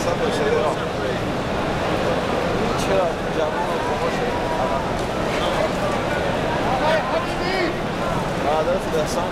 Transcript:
وسط باشه راه چرا جوان و باشه بعد از دستان